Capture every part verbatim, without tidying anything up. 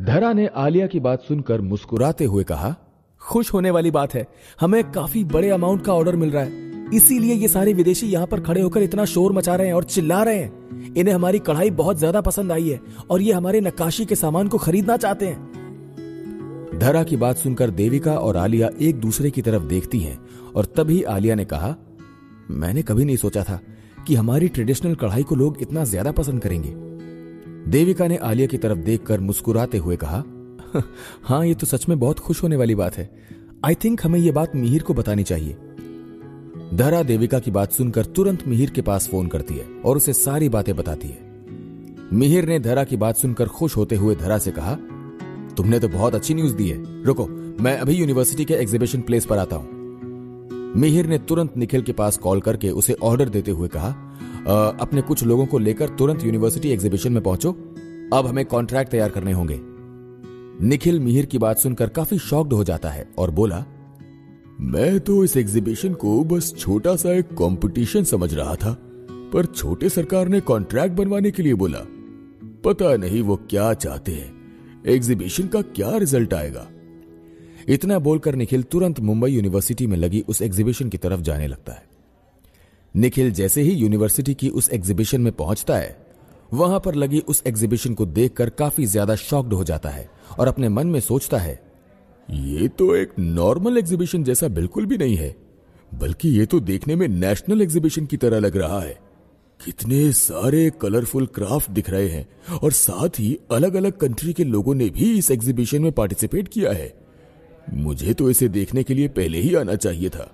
धरा ने आलिया की बात सुनकर मुस्कुराते हुए कहा, खुश होने वाली बात है, हमें काफी बड़े अमाउंट का ऑर्डर मिल रहा है, इसीलिए ये सारे विदेशी यहाँ पर खड़े होकर इतना शोर मचा रहे हैं और चिल्ला रहे हैं। इन्हें हमारी कढ़ाई बहुत ज्यादा पसंद आई है और ये हमारे नक्काशी के सामान को खरीदना चाहते हैं। धरा की बात सुनकर देविका और आलिया एक दूसरे की तरफ देखती हैं और तभी आलिया ने कहा, मैंने कभी नहीं सोचा था कि हमारी ट्रेडिशनल कढ़ाई को लोग इतना ज्यादा पसंद करेंगे। देविका ने आलिया की तरफ देखकर मुस्कुराते हुए कहा, हाँ ये तो सच में बहुत खुश होने वाली बात है। आई थिंक हमें यह बात मिहिर को बतानी चाहिए। धरा देविका की बात सुनकर तुरंत मिहिर के पास फोन करती है और उसे सारी बातें बताती है। मिहिर ने धरा की बात सुनकर खुश होते हुए धरा से कहा, तुमने तो बहुत अच्छी न्यूज दी है, रुको मैं अभी यूनिवर्सिटी के एग्जीबिशन प्लेस पर आता हूं। मिहिर ने तुरंत निखिल के पास कॉल करके उसे ऑर्डर देते हुए कहा, अपने कुछ लोगों को लेकर तुरंत यूनिवर्सिटी एग्जीबिशन में पहुंचो, अब हमें कॉन्ट्रैक्ट तैयार करने होंगे। निखिल मिहिर की बात सुनकर काफी शॉक्ड हो जाता है और बोला, मैं तो इस एग्जीबिशन को बस छोटा सा एक कंपटीशन समझ रहा था, पर छोटे सरकार ने कॉन्ट्रैक्ट बनवाने के लिए बोला। पता नहीं वो क्या चाहते हैं, एग्जीबिशन का क्या रिजल्ट आएगा। इतना बोलकर निखिल तुरंत मुंबई यूनिवर्सिटी में लगी उस एग्जीबिशन की तरफ जाने लगता है। निखिल जैसे ही यूनिवर्सिटी की उस एग्जीबिशन में पहुंचता है, वहां पर लगी उस एग्जीबिशन को देखकर काफी ज्यादा शॉक्ड हो जाता है और अपने मन में सोचता है, ये तो एक नॉर्मल एग्जीबिशन जैसा बिल्कुल भी नहीं है, बल्कि ये तो देखने में नेशनल एग्जीबिशन की तरह लग रहा है। कितने सारे कलरफुल क्राफ्ट दिख रहे हैं और साथ ही अलग अलग कंट्री के लोगों ने भी इस एग्जीबिशन में पार्टिसिपेट किया है। मुझे तो इसे देखने के लिए पहले ही आना चाहिए था।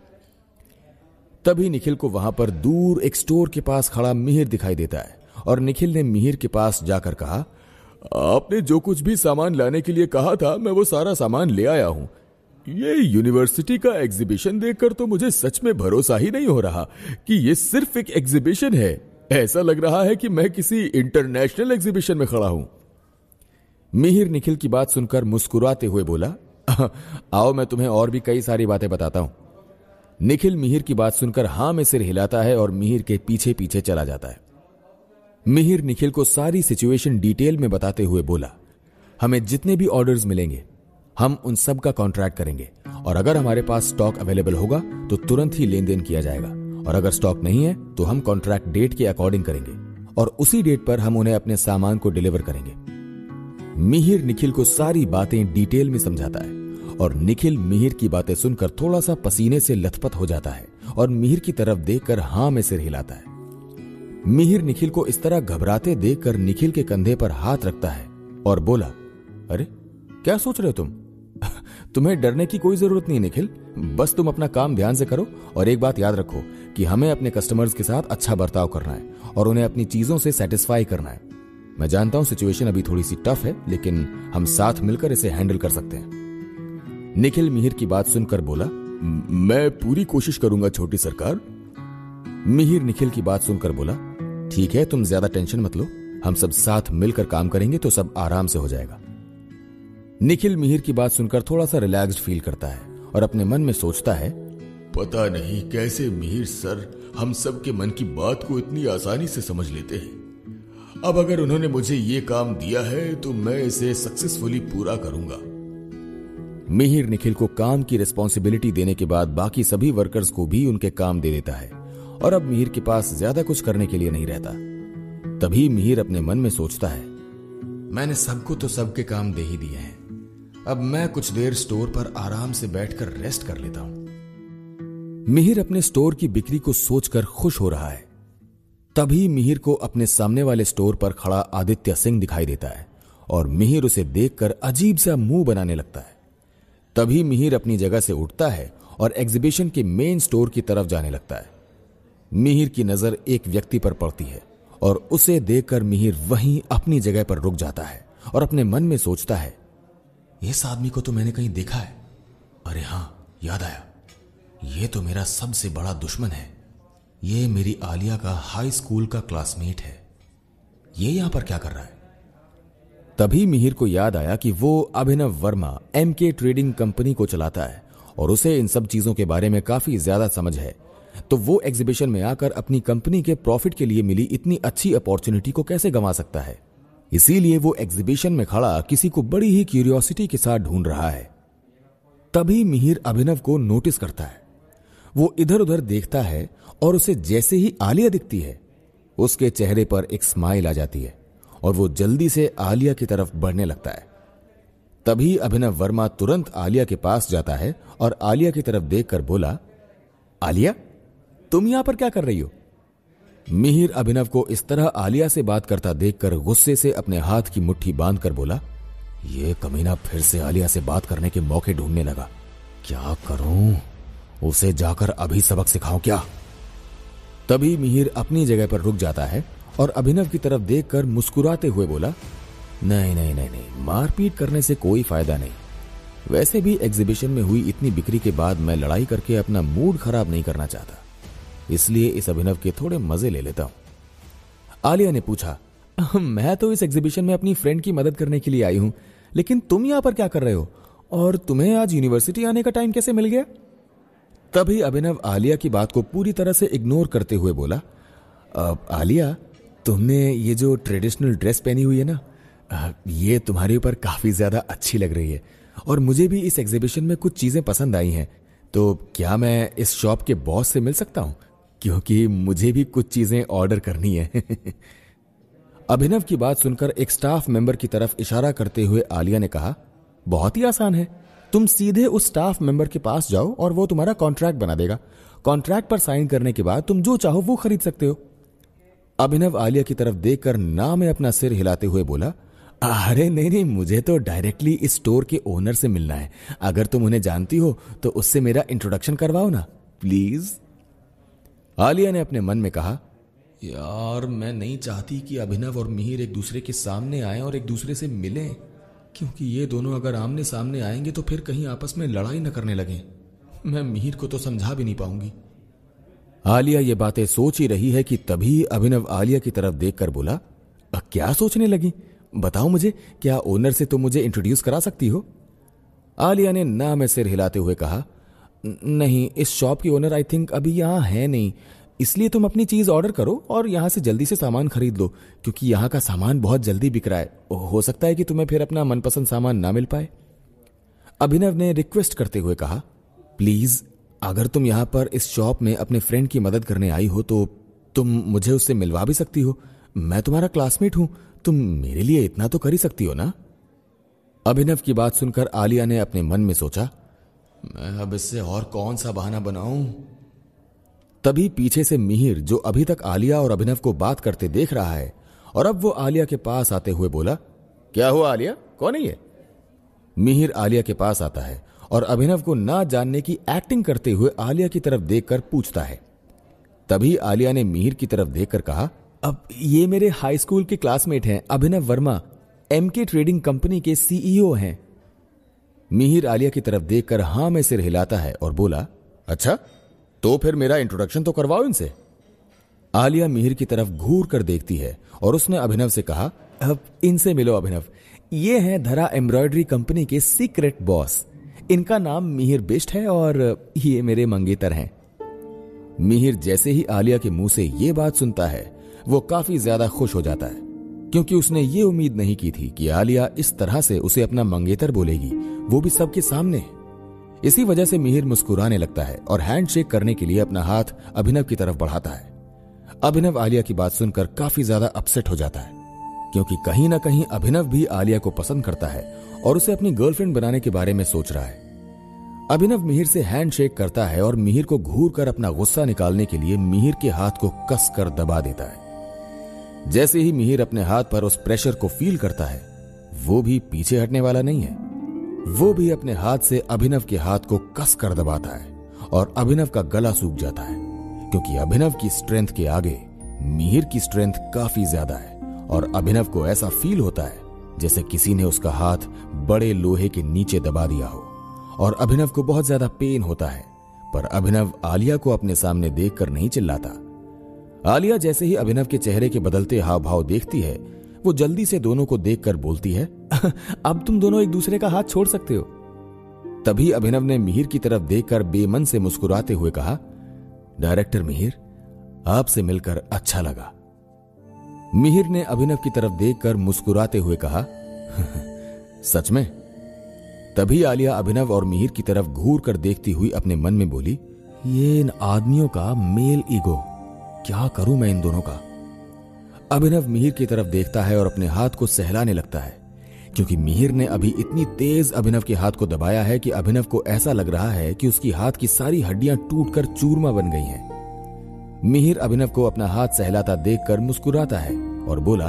तभी निखिल को वहां पर दूर एक स्टोर के पास खड़ा मिहिर दिखाई देता है और निखिल ने मिहिर के पास जाकर कहा, आपने जो कुछ भी सामान लाने के लिए कहा था मैं वो सारा सामान ले आया हूं। ये यूनिवर्सिटी का एग्जीबिशन देखकर तो मुझे सच में भरोसा ही नहीं हो रहा कि ये सिर्फ एक एग्जीबिशन है। ऐसा लग रहा है कि मैं किसी इंटरनेशनल एग्जीबिशन में खड़ा हूं। मिहिर निखिल की बात सुनकर मुस्कुराते हुए बोला, आओ मैं तुम्हें और भी कई सारी बातें बताता हूं। निखिल मिहिर की बात सुनकर हां में सिर हिलाता है और मिहिर के पीछे पीछे चला जाता है। मिहिर निखिल को सारी सिचुएशन डिटेल में बताते हुए बोला, हमें जितने भी ऑर्डर्स मिलेंगे हम उन सब का कॉन्ट्रैक्ट करेंगे और अगर हमारे पास स्टॉक अवेलेबल होगा तो तुरंत ही लेन देन किया जाएगा और अगर स्टॉक नहीं है तो हम कॉन्ट्रैक्ट डेट के अकॉर्डिंग करेंगे और उसी डेट पर हम उन्हें अपने सामान को डिलीवर करेंगे। मिहिर निखिल को सारी बातें डिटेल में समझाता है और निखिल मिहिर की बातें सुनकर थोड़ा सा पसीने से लथपथ हो जाता है और मिहिर की तरफ देखकर हां में सिर हिलाता है। मिहिर निखिल को इस तरह घबराते देखकर निखिल के कंधे पर हाथ रखता है और बोला, अरे क्या सोच रहे हो तुम? तुम्हें डरने की कोई जरूरत नहीं निखिल, बस तुम अपना काम ध्यान से करो और एक बात याद रखो कि हमें अपने कस्टमर्स के साथ अच्छा बर्ताव करना है और उन्हें अपनी चीजों से सेटिस्फाई करना है। मैं जानता हूं सिचुएशन अभी थोड़ी सी टफ है, लेकिन हम साथ मिलकर इसे हैंडल कर सकते हैं। निखिल मिहिर की बात सुनकर बोला, मैं पूरी कोशिश करूंगा छोटी सरकार। मिहिर निखिल की बात सुनकर बोला, ठीक है तुम ज्यादा टेंशन मत लो, हम सब साथ मिलकर काम करेंगे तो सब आराम से हो जाएगा। निखिल मिहिर की बात सुनकर थोड़ा सा रिलैक्स्ड फील करता है और अपने मन में सोचता है, पता नहीं कैसे मिहिर सर हम सब के मन की बात को इतनी आसानी से समझ लेते हैं। अब अगर उन्होंने मुझे ये काम दिया है तो मैं इसे सक्सेसफुली पूरा करूंगा। मिहिर निखिल को काम की रिस्पॉन्सिबिलिटी देने के बाद बाकी सभी वर्कर्स को भी उनके काम दे देता है और अब मिहिर के पास ज्यादा कुछ करने के लिए नहीं रहता। तभी मिहिर अपने मन में सोचता है, मैंने सबको तो सबके काम दे ही दिए हैं, अब मैं कुछ देर स्टोर पर आराम से बैठकर रेस्ट कर लेता हूं। मिहिर अपने स्टोर की बिक्री को सोचकर खुश हो रहा है। तभी मिहिर को अपने सामने वाले स्टोर पर खड़ा आदित्य सिंह दिखाई देता है और मिहिर उसे देखकर अजीब सा मुंह बनाने लगता है। तभी मिहिर अपनी जगह से उठता है और एग्जीबिशन के मेन स्टोर की तरफ जाने लगता है। मिहिर की नजर एक व्यक्ति पर पड़ती है और उसे देखकर मिहिर वहीं अपनी जगह पर रुक जाता है और अपने मन में सोचता है, इस आदमी को तो मैंने कहीं देखा है। अरे हां, याद आया, ये तो मेरा सबसे बड़ा दुश्मन है। ये मेरी आलिया का हाई स्कूल का क्लासमेट है। ये यहां पर क्या कर रहा है? तभी मिहिर को याद आया कि वो Abhinav Varma M K trading company को चलाता है और उसे इन सब चीजों के बारे में काफी ज्यादा समझ है, तो वो एग्जीबिशन में आकर अपनी कंपनी के प्रॉफिट के लिए मिली इतनी अच्छी अपॉर्चुनिटी को कैसे गंवा सकता है। इसीलिए वो एग्जीबिशन में खड़ा किसी को बड़ी ही क्यूरियोसिटी के साथ ढूंढ रहा है। तभी मिहिर अभिनव को नोटिस करता है। वो इधर उधर देखता है और उसे जैसे ही आलिया दिखती है उसके चेहरे पर एक स्माइल आ जाती है और वो जल्दी से आलिया की तरफ बढ़ने लगता है। तभी अभिनव वर्मा तुरंत आलिया के पास जाता है और आलिया की तरफ देखकर बोला, आलिया, तुम यहां पर क्या कर रही हो? मिहिर अभिनव को इस तरह आलिया से बात करता देखकर गुस्से से अपने हाथ की मुट्ठी बांधकर बोला, यह कमीना फिर से आलिया से बात करने के मौके ढूंढने लगा। क्या करूं? उसे जाकर अभी सबक सिखाऊं क्या? तभी मिहिर अपनी जगह पर रुक जाता है और अभिनव की तरफ देखकर मुस्कुराते हुए बोला, नहीं नहीं नहीं नहीं, मारपीट करने से कोई फायदा नहीं। वैसे भी एग्जीबिशन में हुई इतनी बिक्री के बाद मैं लड़ाई करके अपना मूड खराब नहीं करना चाहता, इसलिए इस अभिनव के थोड़े मजे ले लेता हूं। आलिया ने पूछा, मैं तो इस एग्जीबिशन में अपनी फ्रेंड की मदद करने के लिए आई हूं, लेकिन तुम यहां पर क्या कर रहे हो और तुम्हें आज यूनिवर्सिटी आने का टाइम कैसे मिल गया? तभी अभिनव आलिया की बात को पूरी तरह से इग्नोर करते हुए बोला, आलिया, तुमने ये जो ट्रेडिशनल ड्रेस पहनी हुई है ना, ये तुम्हारे ऊपर काफी ज्यादा अच्छी लग रही है और मुझे भी इस एग्जीबिशन में कुछ चीजें पसंद आई हैं। तो क्या मैं इस शॉप के बॉस से मिल सकता हूं? क्योंकि मुझे भी कुछ चीजें ऑर्डर करनी है। अभिनव की बात सुनकर एक स्टाफ मेंबर की तरफ इशारा करते हुए आलिया ने कहा, बहुत ही आसान है, तुम सीधे उस स्टाफ मेंबर के पास जाओ और वो तुम्हारा कॉन्ट्रैक्ट बना देगा। कॉन्ट्रैक्ट पर साइन करने के बाद तुम जो चाहो वो खरीद सकते हो। अभिनव आलिया की तरफ देखकर ना में अपना सिर हिलाते हुए बोला, अरे नहीं नहीं, मुझे तो डायरेक्टली इस स्टोर के ओनर से मिलना है। अगर तुम उन्हें जानती हो तो उससे मेरा इंट्रोडक्शन करवाओ ना प्लीज। आलिया ने अपने मन में कहा, यार मैं नहीं चाहती कि अभिनव और मिहिर एक दूसरे के सामने आए और एक दूसरे से मिलें, क्योंकि ये दोनों अगर आमने सामने आएंगे तो फिर कहीं आपस में लड़ाई न करने लगे। मैं मिहिर को तो समझा भी नहीं पाऊंगी। आलिया ये बातें सोच ही रही है कि तभी अभिनव आलिया की तरफ देखकर बोला, क्या सोचने लगी? बताओ मुझे, क्या ओनर से तुम मुझे इंट्रोड्यूस करा सकती हो? आलिया ने ना में सिर हिलाते हुए कहा, नहीं, इस शॉप की ओनर आई थिंक अभी यहां है नहीं, इसलिए तुम अपनी चीज ऑर्डर करो और यहां से जल्दी से सामान खरीद लो, क्योंकि यहां का सामान बहुत जल्दी बिक रहा है। हो सकता है कि तुम्हें फिर अपना मनपसंद सामान ना मिल पाए। अभिनव ने रिक्वेस्ट करते हुए कहा, प्लीज, अगर तुम यहां पर इस शॉप में अपने फ्रेंड की मदद करने आई हो तो तुम मुझे उससे मिलवा भी सकती हो। मैं तुम्हारा क्लासमेट हूं, तुम मेरे लिए इतना तो कर ही सकती हो ना। अभिनव की बात सुनकर आलिया ने अपने मन में सोचा, मैं अब इससे और कौन सा बहाना बनाऊं। तभी पीछे से मिहिर, जो अभी तक आलिया और अभिनव को बात करते देख रहा है और अब वो आलिया के पास आते हुए बोला, क्या हुआ आलिया, कौन है ये? मिहिर आलिया के पास आता है और अभिनव को ना जानने की एक्टिंग करते हुए आलिया की तरफ देखकर पूछता है। तभी आलिया ने मिहिर की तरफ देखकर कहा, अब ये मेरे हाई स्कूल के क्लासमेट हैं, Abhinav Varma, MK trading company के सीईओ हैं। मिहिर आलिया की तरफ देखकर हां में सिर हिलाता है और बोला, अच्छा, तो फिर मेरा इंट्रोडक्शन तो करवाओ इनसे। आलिया मिहिर की तरफ घूर कर देखती है और उसने अभिनव से कहा, अब इनसे मिलो अभिनव, ये हैं धरा एम्ब्रॉयडरी कंपनी के सीक्रेट बॉस, इनका नाम मिहिर बिष्ट है और ये मेरे मंगेतर हैं। मिहिर जैसे ही आलिया के मुंह से ये बात सुनता है वो काफी ज्यादा खुश हो जाता है, क्योंकि उसने ये उम्मीद नहीं की थी कि आलिया इस तरह से उसे अपना मंगेतर बोलेगी, वो भी सबके सामने। इसी वजह से मिहिर मुस्कुराने लगता है और हैंडशेक करने के लिए अपना हाथ अभिनव की तरफ बढ़ाता है। अभिनव आलिया की बात सुनकर काफी ज्यादा अपसेट हो जाता है, क्योंकि कहीं ना कहीं अभिनव भी आलिया को पसंद करता है और उसे अपनी गर्लफ्रेंड बनाने के बारे में सोच रहा है। अभिनव मिहिर से हैंडशेक करता है और मिहिर को घूर कर अपना गुस्सा निकालने के लिए मिहिर के हाथ को कस कर दबा देता है। जैसे ही मिहिर अपने हाथ पर उस प्रेशर को फील करता है, वो भी पीछे हटने वाला नहीं है। वो भी अपने हाथ से अभिनव के हाथ को कस कर दबाता है और अभिनव का गला सूख जाता है, क्योंकि अभिनव की स्ट्रेंथ के आगे मिहिर की स्ट्रेंथ काफी ज्यादा है और अभिनव को ऐसा फील होता है जैसे किसी ने उसका हाथ बड़े लोहे के नीचे दबा दिया हो और अभिनव को बहुत ज्यादा पेन होता है। पर अभिनव आलिया को अपने सामने देखकर नहीं चिल्लाता। आलिया जैसे ही अभिनव के चेहरे के बदलते हाव भाव देखती है, वो जल्दी से दोनों को देखकर बोलती है, अब तुम दोनों एक दूसरे का हाथ छोड़ सकते हो। तभी अभिनव ने मिहिर की तरफ देखकर बेमन से मुस्कुराते हुए कहा, डायरेक्टर मिहिर, आपसे मिलकर अच्छा लगा। मिहिर ने अभिनव की तरफ देखकर मुस्कुराते हुए कहा, सच में? तभी आलिया अभिनव और मिहिर की तरफ घूर कर देखती हुई अपने मन में बोली, ये इन आदमियों का मेल ईगो, क्या करूं मैं इन दोनों का। अभिनव मिहिर की तरफ देखता है और अपने हाथ को सहलाने लगता है, क्योंकि मिहिर ने अभी इतनी तेज अभिनव के हाथ को दबाया है कि अभिनव को ऐसा लग रहा है कि उसकी हाथ की सारी हड्डियां टूटकर चूरमा बन गई हैं। मिहिर अभिनव को अपना हाथ सहलाता देखकर मुस्कुराता है और बोला,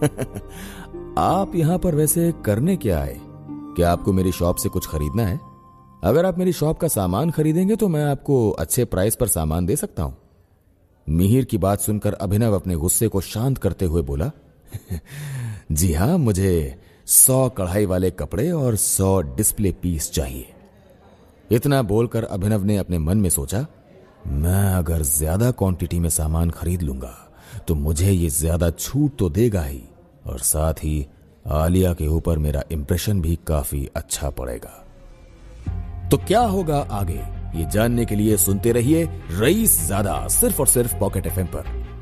आप यहां पर वैसे करने क्या आए? क्या आपको मेरी शॉप से कुछ खरीदना है? अगर आप मेरी शॉप का सामान खरीदेंगे तो मैं आपको अच्छे प्राइस पर सामान दे सकता हूं। मिहिर की बात सुनकर अभिनव अपने गुस्से को शांत करते हुए बोला, जी हां, मुझे सौ कढ़ाई वाले कपड़े और सौ डिस्प्ले पीस चाहिए। इतना बोलकर अभिनव ने अपने मन में सोचा, मैं अगर ज्यादा क्वांटिटी में सामान खरीद लूंगा तो मुझे ये ज्यादा छूट तो देगा ही, और साथ ही आलिया के ऊपर मेरा इंप्रेशन भी काफी अच्छा पड़ेगा। तो क्या होगा आगे, ये जानने के लिए सुनते रहिए रईस ज़्यादा, सिर्फ और सिर्फ पॉकेट एफएम पर।